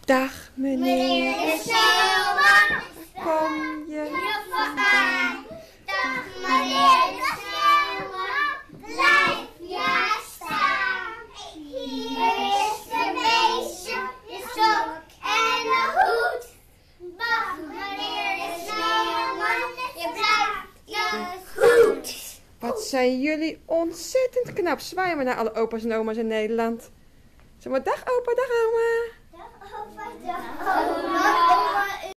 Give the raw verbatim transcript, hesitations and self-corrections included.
Dag meneer de sneeuwman, kom je je vandaan? Dag meneer de sneeuwman, blijf je staan. Hier is de beestje, de sok en de hoed. Dag meneer de sneeuwman, je blijft je goed. Wat zijn jullie ontzettend knap. Zwaaien we naar alle opa's en oma's in Nederland. Zeg maar dag opa, dag oma. Dag opa, dag oma.